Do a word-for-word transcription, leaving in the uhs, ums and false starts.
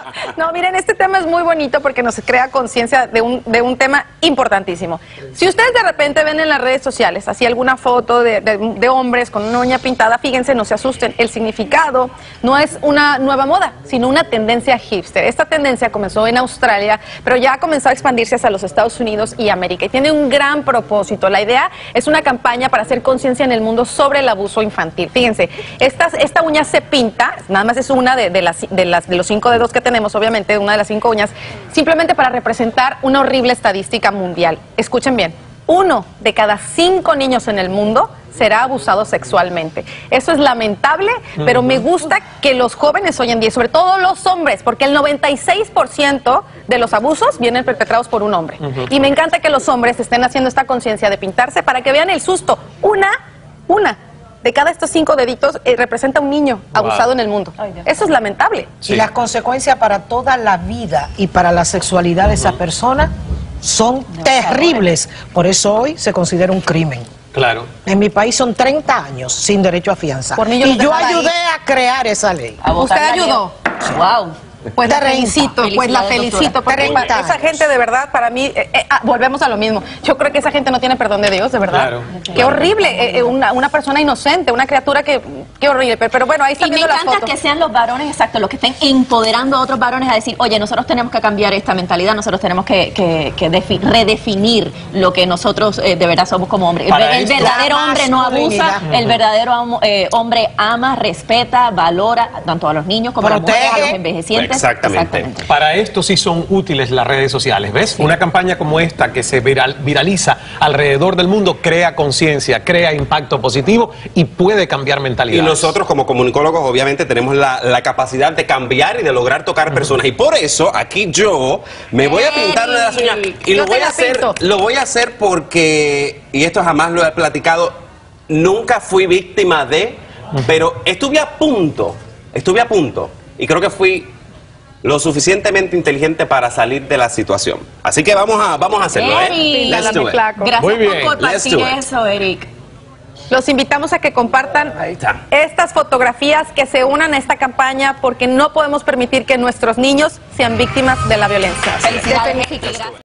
No, miren, este tema es muy bonito porque nos crea conciencia de un, de un tema importantísimo. Si ustedes de repente ven en las redes sociales así alguna foto de, de, de hombres con una uña pintada, fíjense, no se asusten, el significado no es una nueva moda, sino una tendencia hipster. Esta tendencia comenzó en Australia, pero ya ha comenzado a expandirse hacia los Estados Unidos y América y tiene un gran propósito. La idea es una campaña para hacer conciencia en el mundo sobre el abuso infantil. Fíjense, esta, esta uña se pinta, nada más es una de, de, las, de, las, de los cinco dedos que tenemos, obviamente, una de las cinco uñas, simplemente para representar una horrible estadística mundial. Escuchen bien, uno de cada cinco niños en el mundo será abusado sexualmente. Eso es lamentable, pero me gusta que los jóvenes hoy en día, sobre todo los hombres, porque el noventa y seis por ciento de los abusos vienen perpetrados por un hombre. Uh-huh. Y me encanta que los hombres estén haciendo esta conciencia de pintarse para que vean el susto. Una, una de cada estos cinco deditos eh, representa un niño abusado wow. en el mundo. Ay, eso es lamentable. Sí. Y las consecuencias para toda la vida y para la sexualidad uh-huh. de esa persona son no, terribles. Por eso hoy se considera un crimen. Claro. En mi país son treinta años sin derecho a fianza. Por y yo ayudé ahí a crear esa ley. ¿Usted ayudó? Sí. Wow. Pues la felicito, pues la felicito. Porque esa gente de verdad, para mí, eh, eh, ah, volvemos a lo mismo. Yo creo que esa gente no tiene perdón de Dios, de verdad. Claro. Qué claro. horrible, eh, una, una persona inocente, una criatura que, qué horrible. Pero, pero bueno, ahí están viendo las fotos. Y me encanta que sean los varones, exacto, los que estén empoderando a otros varones a decir, oye, nosotros tenemos que cambiar esta mentalidad, nosotros tenemos que, que, que redefinir lo que nosotros eh, de verdad somos como hombres. El, el verdadero hombre no abusa, uh-huh. el verdadero eh, hombre ama, respeta, valora tanto a los niños como a las mujeres, a los envejecientes. Exactamente. Exactamente. Para esto sí son útiles las redes sociales, ¿ves? Sí. Una campaña como esta que se viral, viraliza alrededor del mundo crea conciencia, crea impacto positivo y puede cambiar mentalidades. Y nosotros como comunicólogos obviamente tenemos la, la capacidad de cambiar y de lograr tocar uh-huh. personas. Y por eso aquí yo me voy a pintar una de las uñas y lo voy a hacer, lo voy a hacer porque, y esto jamás lo he platicado, nunca fui víctima de, uh-huh. pero estuve a punto, estuve a punto y creo que fui lo suficientemente inteligente para salir de la situación. Así que vamos a, vamos a hacerlo, ¿eh? Let's do it. Gracias Muy bien. por compartir eso, Eric. Los invitamos a que compartan estas fotografías, que se unan a esta campaña, porque no podemos permitir que nuestros niños sean víctimas de la violencia. Felicidades, México.